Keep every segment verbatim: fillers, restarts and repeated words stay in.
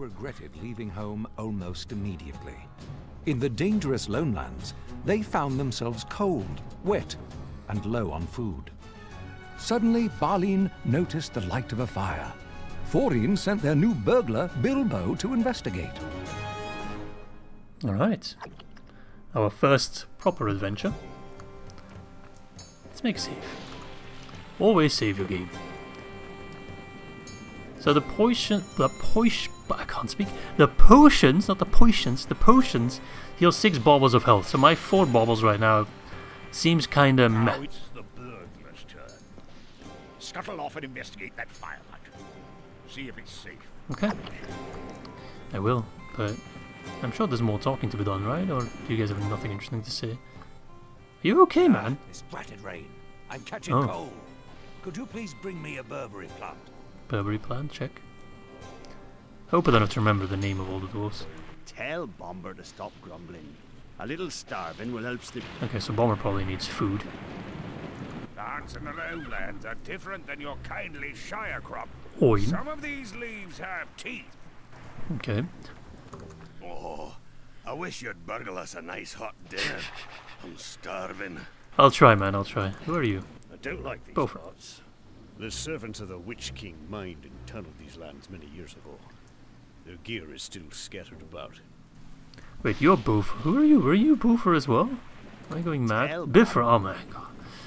regretted leaving home almost immediately. In the dangerous lonelands, they found themselves cold, wet, and low on food. Suddenly, Balin noticed the light of a fire. Thorin sent their new burglar, Bilbo, to investigate. Alright. Our first proper adventure. Let's make a save. Always save your game. So the potion, the potion, I can't speak. The potions, not the potions, the potions heal six baubles of health. So my four baubles right now seems kind of meh. Now it's the burglar's turn. Scuttle off and investigate that firelight. See if it's safe. Okay. I will, but I'm sure there's more talking to be done, right? Or do you guys have nothing interesting to say? Are you okay, man? It's splattered rain. I'm catching Oh. cold. Could you please bring me a Burberry plant? Burberry plant, check. Hope I don't have to remember the name of all the dwarves. Tell Bomber to stop grumbling. A little starving will help sleep. Okay, so Bomber probably needs food. Plants in the lowlands are different than your kindly shire crop. Oin. Some of these leaves have teeth. Okay. Oh, I wish you'd burgle us a nice hot dinner. I'm starving. I'll try, man, I'll try. Who are you? I don't like these Both. spots. The servants of the Witch King mined and tunneled these lands many years ago. Their gear is still scattered about. Wait, you're Boofer. Who are you? Were you Boofer as well? Am I going mad? Tell Biffer, oh my god.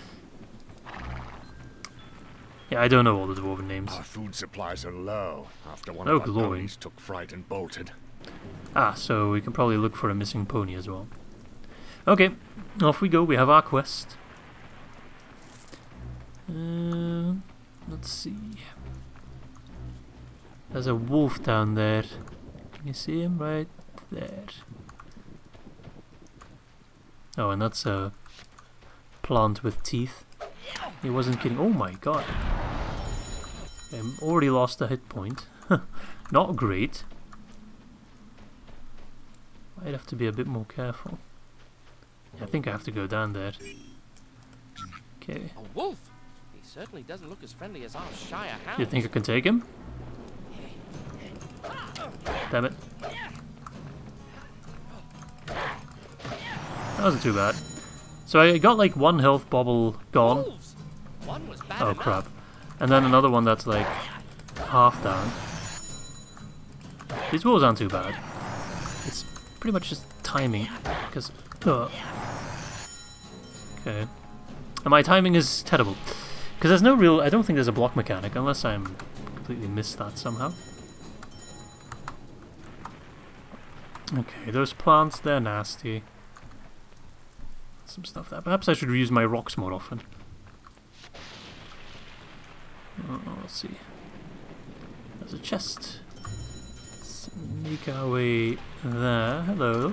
Yeah, I don't know all the dwarven names. Our food supplies are low after one Oh, of our glory. ponies took fright and bolted. Ah, so we can probably look for a missing pony as well. Okay, off we go. We have our quest. Uh, let's see. There's a wolf down there. Can you see him right there? Oh, and that's a plant with teeth. He wasn't kidding. Oh my god. I already lost a hit point. Not great. I'd have to be a bit more careful. I think I have to go down there. Okay. A wolf? He certainly doesn't look as friendly as our Shire hound. Do you think I can take him? Damn it. That wasn't too bad. So I got like one health bauble gone. Wolves! One was bad Oh enough. crap. And then another one that's like half down. These wolves aren't too bad. It's pretty much just timing. Because... Uh, okay. And my timing is terrible. Because there's no real... I don't think there's a block mechanic unless I'm completely missed that somehow. Okay, those plants, they're nasty. Some stuff there. Perhaps I should reuse my rocks more often. Oh, let's see. There's a chest. Let's make our way there. Hello.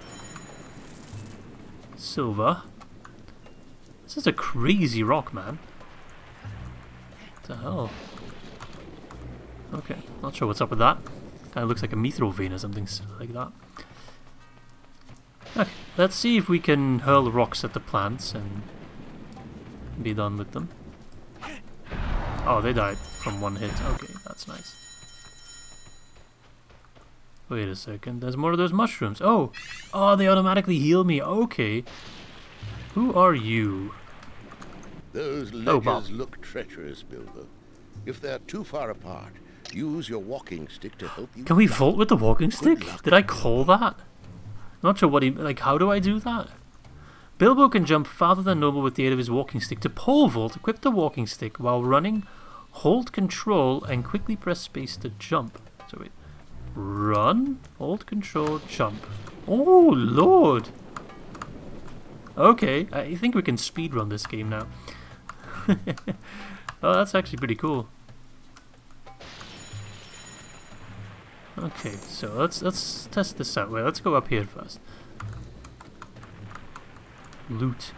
Silver. This is a crazy rock, man. What the hell? Okay, not sure what's up with that. Kind of looks like a mithril vein or something like that. Okay, let's see if we can hurl rocks at the plants and be done with them. Oh, they died from one hit. Okay, that's nice. Wait a second, there's more of those mushrooms. Oh! Oh, they automatically heal me. Okay. Who are you? Those Oh, Bob. ledges look treacherous, Bilbo. If they're too far apart, use your walking stick to help you. Can we vault with the walking Good stick? luck. Did I call that? Not sure what he... Like, how do I do that? Bilbo can jump farther than normal with the aid of his walking stick. To pole vault, equip the walking stick while running, hold control, and quickly press space to jump. So wait. Run, hold control, jump. Oh, Lord! Okay, I think we can speedrun this game now. Oh, that's actually pretty cool. Okay, so let's let's test this out. Wait, let's go up here first. Loot.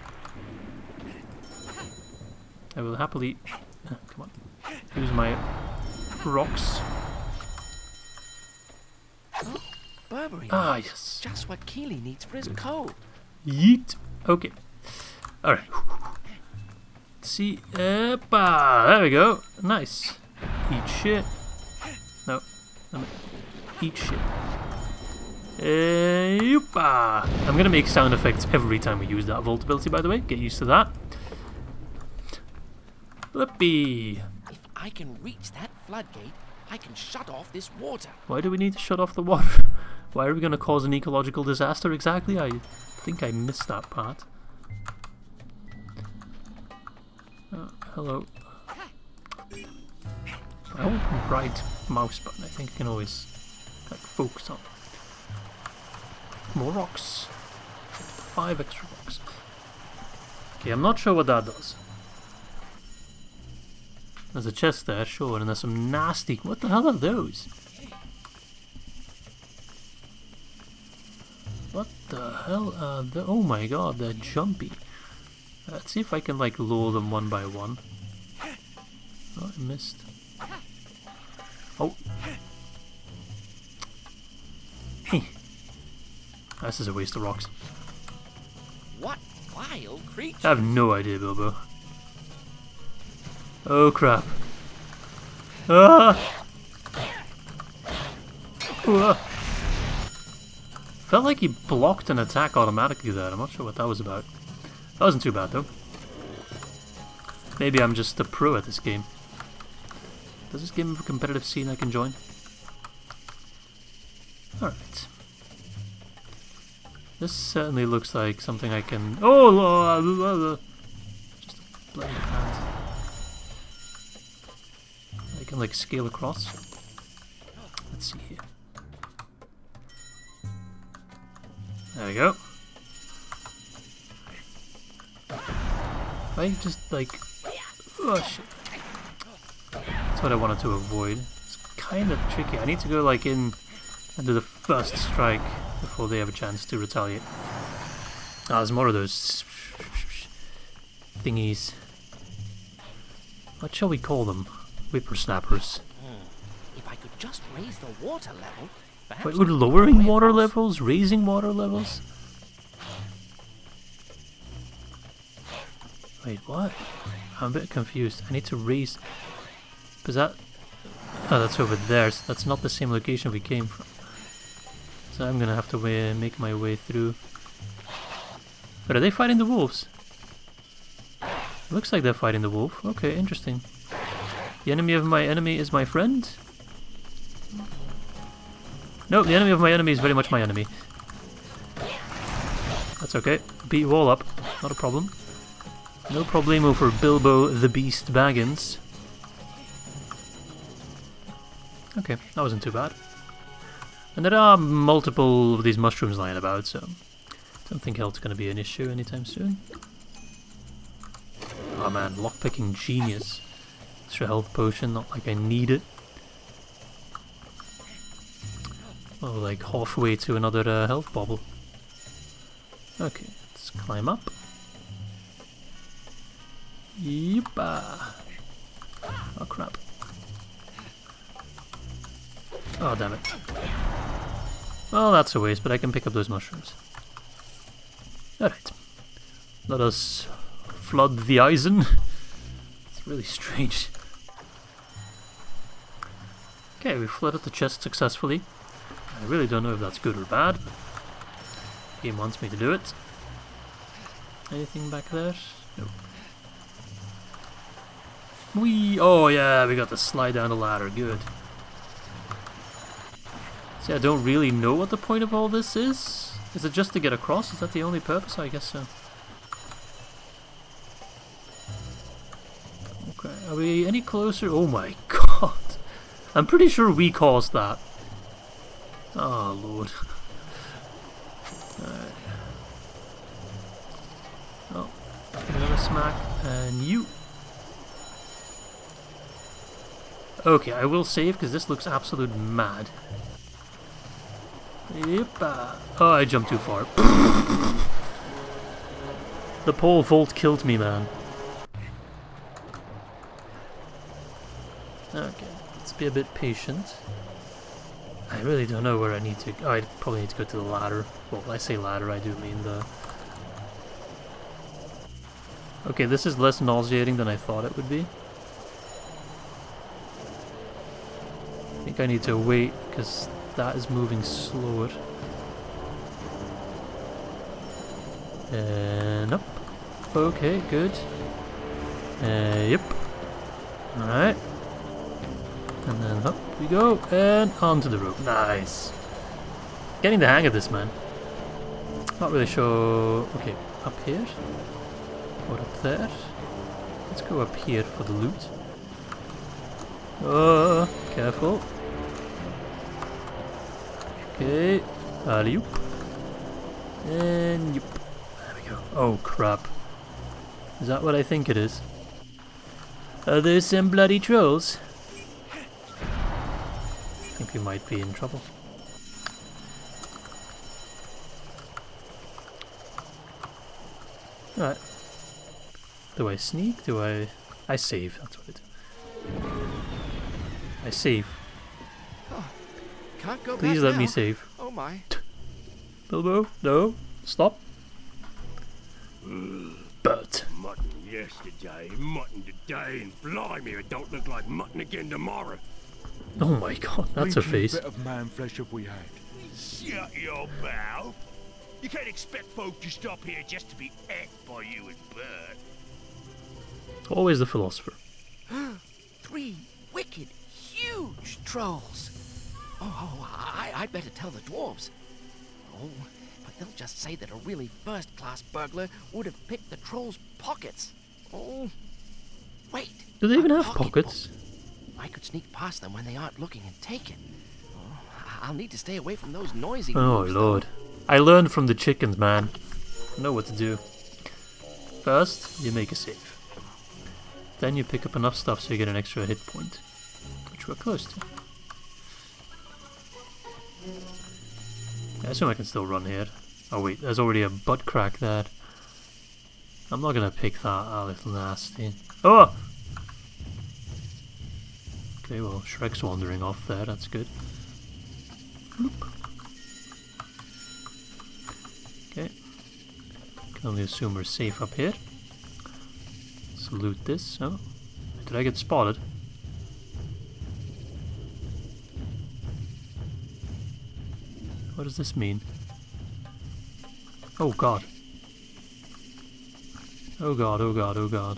I will happily uh, come on. Use my rocks. Oh, Burberry. Ah, leaves. yes. Just what Keely needs for his cold. Yeet. Okay. All right. See, Epa. There we go. Nice. Eat shit. No. eat shit. Uh, yoopa. I'm gonna make sound effects every time we use that vault ability, by the way. Get used to that. Flippy. If I can reach that floodgate, I can shut off this water. Why do we need to shut off the water? Why are we gonna cause an ecological disaster exactly? I think I missed that part. Oh, hello. I hold the right mouse button. I think I can always like focus on. More rocks. Five extra rocks. Okay, I'm not sure what that does. There's a chest there, sure, and there's some nasty... What the hell are those? What the hell are the... Oh my god, they're jumpy. Let's see if I can, like, lure them one by one. Oh, I missed. Oh. Hey. This is a waste of rocks. What wild creature? I have no idea, Bilbo. Oh crap. Ah! Ah! Felt like he blocked an attack automatically there. I'm not sure what that was about. That wasn't too bad though. Maybe I'm just a pro at this game. Does this game have a competitive scene I can join? Alright. This certainly looks like something I can... Oh! Uh, just a bloody plant. I can like scale across. Let's see here. There we go. If I just like... Oh shit. That's what I wanted to avoid. It's kind of tricky. I need to go like in and do the first strike before they have a chance to retaliate. Ah, there's more of those thingies. What shall we call them? Whippersnappers. Hmm. If I could just raise the water level, perhaps... Wait, we're lowering water levels? Raising water levels? Wait, what? I'm a bit confused. I need to raise... Is that... Oh, that's over there. So that's not the same location we came from. So I'm gonna have to way, make my way through. But are they fighting the wolves? Looks like they're fighting the wolf. Okay, interesting. The enemy of my enemy is my friend? No, the enemy of my enemy is very much my enemy. That's okay. Beat you all up. Not a problem. No problemo for Bilbo the Beast Baggins. Okay, that wasn't too bad. And there are multiple of these mushrooms lying about, so I don't think health's going to be an issue anytime soon. Oh man, lockpicking genius. Extra health potion, not like I need it. Oh, like halfway to another uh, health bobble. Okay, let's climb up. Yippa! Oh crap. Oh damn it. Well, that's a waste, but I can pick up those mushrooms. Alright. Let us flood the Eisen. It's really strange. Okay, we flooded the chest successfully. I really don't know if that's good or bad. The game wants me to do it. Anything back there? Nope. We oh yeah, we got to slide down the ladder. Good. See, I don't really know what the point of all this is. Is it just to get across? Is that the only purpose? I guess so. Okay, are we any closer? Oh my god. I'm pretty sure we caused that. Oh lord. Alright. Oh, another smack. And you. Okay, I will save because this looks absolute mad. Yippa. Oh, I jumped too far. The pole vault killed me, man. Okay, let's be a bit patient. I really don't know where I need to... Oh, I probably need to go to the ladder. Well, when I say ladder, I do mean the... Okay, this is less nauseating than I thought it would be. I think I need to wait, because that is moving slower. And up. Okay, good. Uh, yep. Alright. And then up we go, and onto the rope. Nice. Getting the hang of this, man. Not really sure. Okay, up here. Or up there. Let's go up here for the loot. Oh, careful. Okay, alley-oop. And yoop. There we go. Oh crap. Is that what I think it is? Are there some bloody trolls? I think we might be in trouble. Alright. Do I sneak? Do I... I save, that's what I do. I save. Oh, can't go Please back let now. me save. Oh my. Bilbo, no, stop. But Mutton yesterday, mutton today, and blimey, it don't look like mutton again tomorrow. oh my god, that's a face. bit of man flesh have we had? Shut your mouth. You can't expect folk to stop here just to be ate by you and Bert. Always the philosopher. Three wicked, huge trolls. Oh, oh I, I'd better tell the dwarves. Oh, but they'll just say that a really first-class burglar would have picked the trolls' pockets. Oh, wait. Do they even a have pocket pockets? book. I could sneak past them when they aren't looking and take it. Oh, I'll need to stay away from those noisy Oh moves, lord. though. I learned from the chickens, man. I know what to do. First, you make a save. Then you pick up enough stuff so you get an extra hit point, which we're close to. I assume I can still run here. Oh wait, there's already a butt crack there. I'm not gonna pick that, a little nasty. Oh! Okay, well, Shrek's wandering off there, that's good. Bloop. Okay. Can only assume we're safe up here. Let's loot this. Oh, did I get spotted? What does this mean? Oh god. Oh god, oh god, oh god.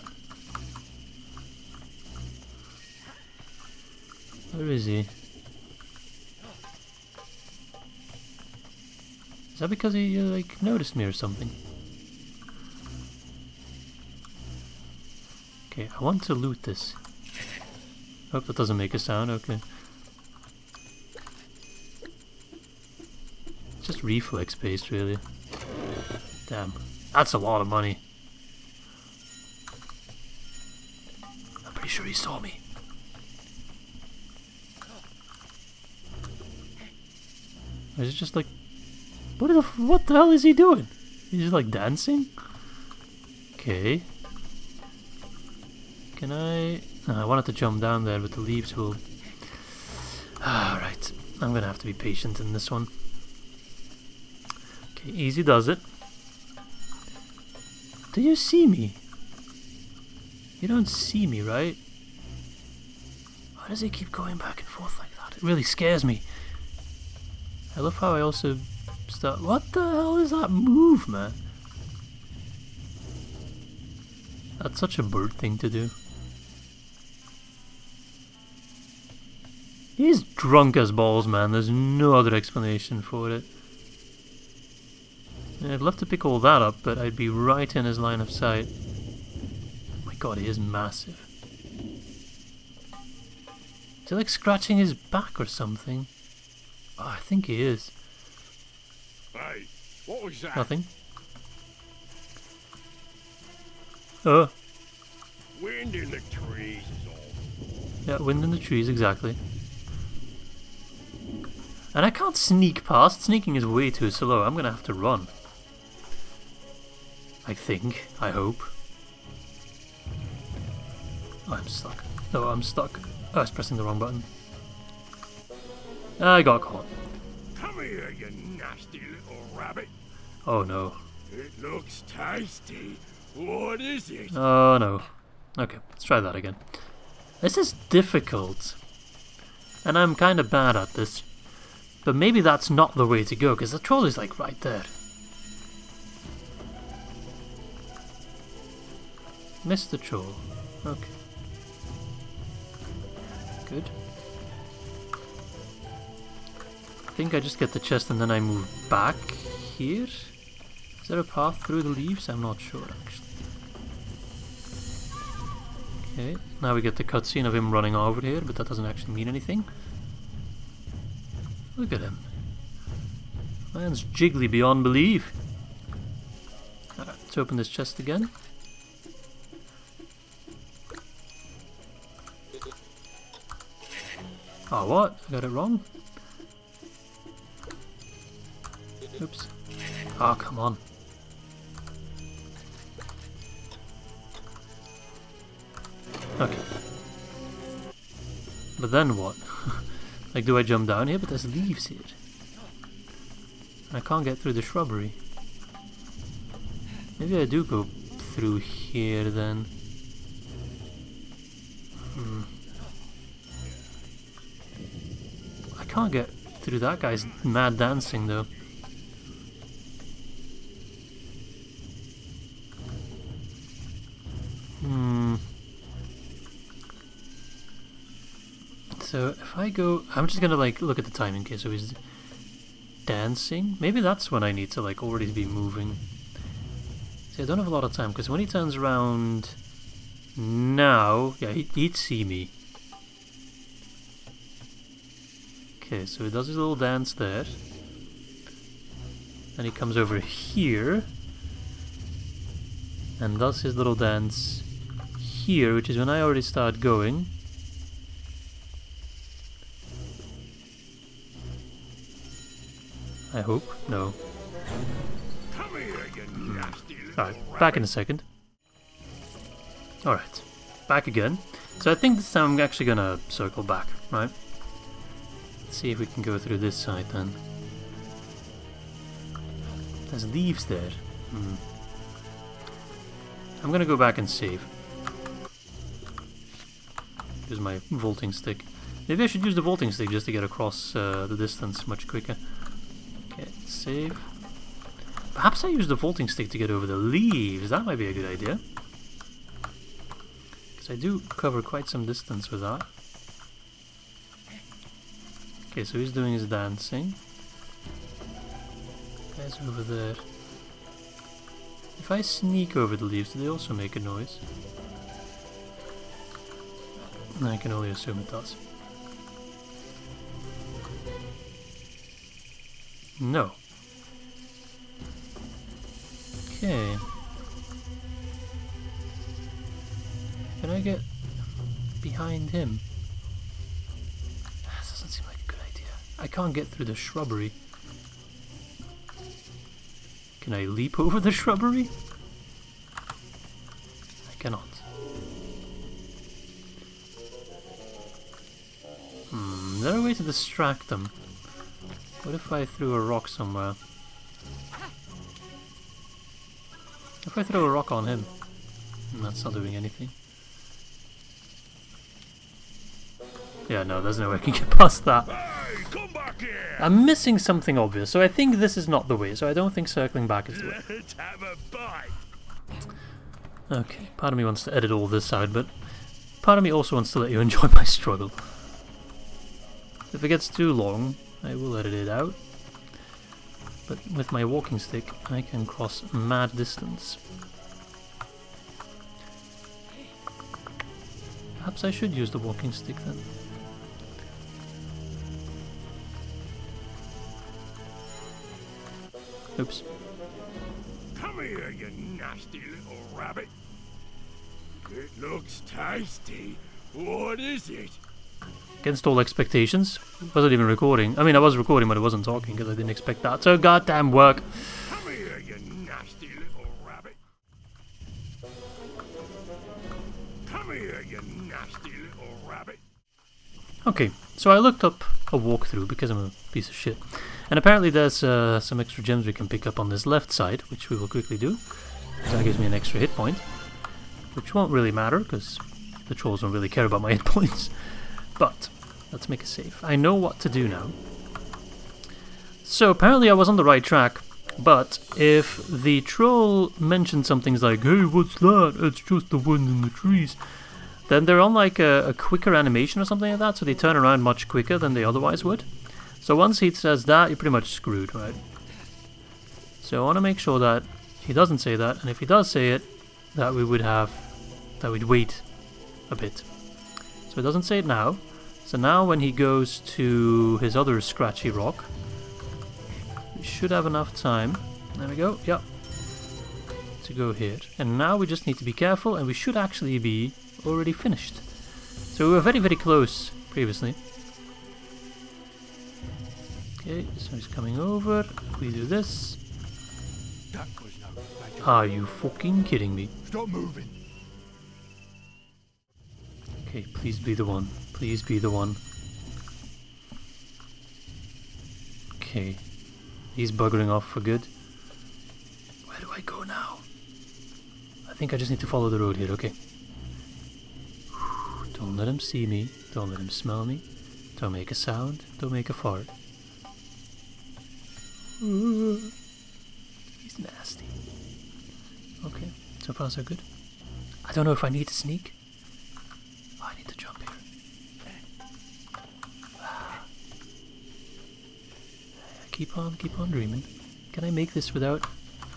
Where is he? Is that because he, uh, like, noticed me or something? Okay, I want to loot this. Hope that doesn't make a sound, okay. It's just reflex based, really. Damn, that's a lot of money. I'm pretty sure he saw me. Is it just like... What the, f what the hell is he doing? He's just like dancing? Okay. Can I... No, I wanted to jump down there, but the leaves will... Alright, I'm gonna have to be patient in this one. Okay, easy does it. Do you see me? You don't see me, right? Why does he keep going back and forth like that? It really scares me. I love how I also start... What the hell is that move, man? That's such a bird thing to do. He's drunk as balls, man. There's no other explanation for it. I'd love to pick all that up, but I'd be right in his line of sight. Oh my god, he is massive. Is he like scratching his back or something? Oh, I think he is. Hey, what was that? Nothing. Oh. Wind in the trees is all. Yeah, wind in the trees, exactly. And I can't sneak past. Sneaking is way too slow. I'm gonna have to run. I think. I hope. Oh, I'm stuck. No, I'm stuck. Oh, I was pressing the wrong button. I got caught. Come here, you nasty little rabbit. Oh no. It looks tasty. What is it? Oh no. Okay, let's try that again. This is difficult. And I'm kind of bad at this. But maybe that's not the way to go, because the troll is like right there. Missed the troll. Okay. Good. I think I just get the chest and then I move back here. Is there a path through the leaves? I'm not sure actually. Okay, now we get the cutscene of him running over here, but that doesn't actually mean anything. Look at him. Man's jiggly beyond belief. Alright, let's open this chest again. Oh, what? I got it wrong. Oops. Oh, come on. Okay. But then what? Like, do I jump down here? But there's leaves here. I can't get through the shrubbery. Maybe I do go through here then. Hmm. I can't get through that guy's mad dancing though. Hmm. So if I go, I'm just gonna like look at the timing. Okay, so he's dancing. Maybe that's when I need to like already be moving. See, I don't have a lot of time because when he turns around now, yeah, he, he'd see me. Okay, so he does his little dance there. Then he comes over here and does his little dance here, which is when I already start going. I hope. No. Come here, you nasty little Alright, back in a second. Alright, back again. So I think this time I'm actually gonna circle back, right? Let's see if we can go through this side then. There's leaves there. Hmm. I'm gonna go back and save. Use my vaulting stick. Maybe I should use the vaulting stick just to get across uh, the distance much quicker. Okay, save. Perhaps I use the vaulting stick to get over the leaves. That might be a good idea. Because I do cover quite some distance with that. Okay, so he's doing his dancing. Guy's over there. If I sneak over the leaves, do they also make a noise? I can only assume it does. No. Okay. Can I get behind him? That doesn't seem like a good idea. I can't get through the shrubbery. Can I leap over the shrubbery? I cannot. Hmm, is there a way to distract them? What if I threw a rock somewhere? If I throw a rock on him? That's not doing anything. Yeah, no, there's no way I can get past that. Hey, come back here! I'm missing something obvious, so I think this is not the way, so I don't think circling back is the way. Let's have a bite! Okay, part of me wants to edit all this out, but part of me also wants to let you enjoy my struggle. If it gets too long, I will edit it out. But with my walking stick, I can cross mad distance. Perhaps I should use the walking stick then. Oops. Come here, you nasty little rabbit. It looks tasty. What is it? Against all expectations. Wasn't even recording. I mean, I was recording, but I wasn't talking because I didn't expect that. So goddamn work. Come here, you nasty little rabbit. Come here, you nasty little rabbit. Okay, so I looked up a walkthrough because I'm a piece of shit. And apparently there's uh, some extra gems we can pick up on this left side, which we will quickly do. So that gives me an extra hit point. Which won't really matter because the trolls don't really care about my hit points. But let's make a save. I know what to do now. So apparently I was on the right track, but if the troll mentioned some things like, hey, what's that? It's just the wind in the trees. Then they're on like a, a quicker animation or something like that, so they turn around much quicker than they otherwise would. So once he says that, you're pretty much screwed, right? So I want to make sure that he doesn't say that, and if he does say it, that we would have, that we'd wait a bit. So he doesn't say it now. So now when he goes to his other scratchy rock, we should have enough time. There we go, yep. To go here. And now we just need to be careful, and we should actually be already finished. So we were very, very close previously. Okay, so he's coming over. We do this. Are you fucking kidding me? Stop moving. Okay, please be the one. Please be the one. Okay. He's buggering off for good. Where do I go now? I think I just need to follow the road here, okay. Don't let him see me. Don't let him smell me. Don't make a sound. Don't make a fart. He's nasty. Okay, so far so good. I don't know if I need to sneak. Oh, I need to jump here. Keep on, keep on dreaming. Can I make this without...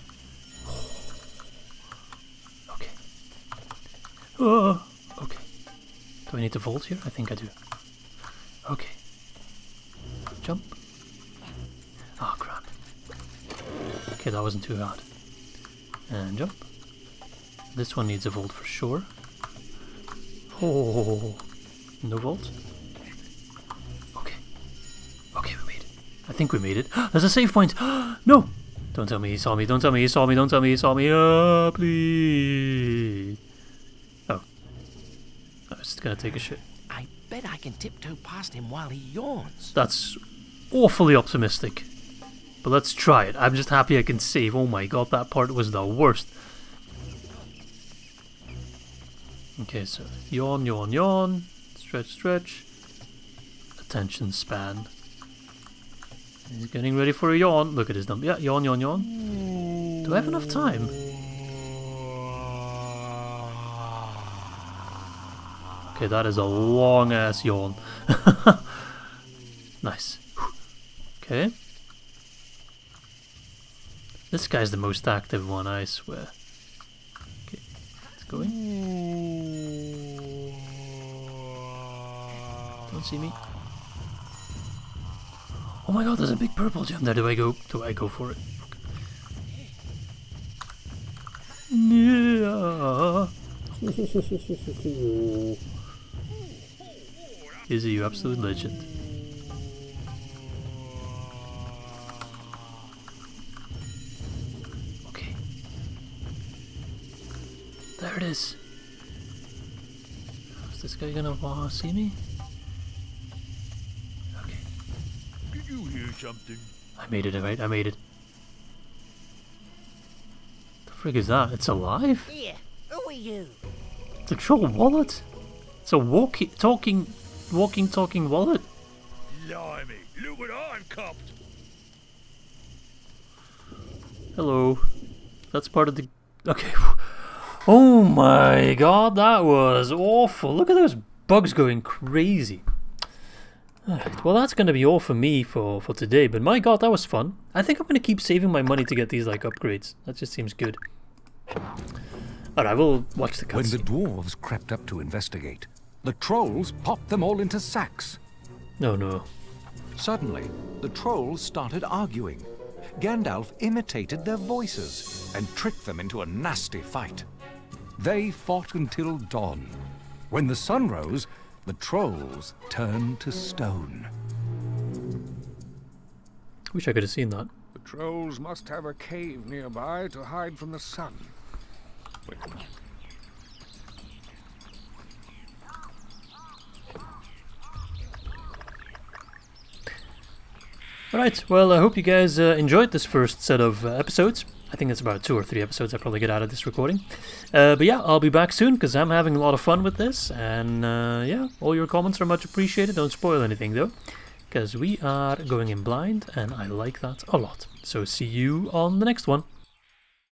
Okay. Oh, okay. Do I need to vault here? I think I do. Okay. Jump. Oh, crap. Okay, that wasn't too hard. And jump. This one needs a vault for sure. Oh, no vault. Okay. Okay, we made it. I think we made it. There's a save point. No! Don't tell me he saw me. Don't tell me he saw me. Don't tell me he saw me. Oh, please. Oh. I was just gonna take a shit. I bet I can tiptoe past him while he yawns. That's awfully optimistic. But let's try it. I'm just happy I can save. Oh my god, that part was the worst. Okay, so yawn, yawn, yawn. Stretch, stretch. Attention span. He's getting ready for a yawn. Look at his number. Yeah, yawn, yawn, yawn. Do I have enough time? Okay, that is a long ass yawn. Nice. Okay. This guy's the most active one, I swear. Okay, let's go in. Don't see me. Oh my god, there's a big purple gem there. Do I go? Do I go for it? Yeah. Izzy, you absolute legend. Okay. There it is. Is this guy gonna uh, see me? You hear something? I made it, right? I made it. The frig is that? It's alive? Yeah, who are you? It's a troll wallet? It's a walking, talking, walking, talking wallet? Blimey, look what I've copped! Hello. That's part of the... Okay. Oh my god, that was awful. Look at those bugs going crazy. Alright, well that's going to be all for me for, for today, but my god, that was fun. I think I'm going to keep saving my money to get these like upgrades. That just seems good. Alright, we'll watch the cutscene. When the dwarves crept up to investigate, the trolls popped them all into sacks. No, no. Suddenly, the trolls started arguing. Gandalf imitated their voices and tricked them into a nasty fight. They fought until dawn. When the sun rose, the trolls turned to stone. Wish I could have seen that. The trolls must have a cave nearby to hide from the sun. Wait a minute. Alright, well I hope you guys uh, enjoyed this first set of uh, episodes. I think it's about two or three episodes I probably get out of this recording. Uh, but yeah, I'll be back soon because I'm having a lot of fun with this. And uh, yeah, all your comments are much appreciated. Don't spoil anything though. because we are going in blind, and I like that a lot. So see you on the next one.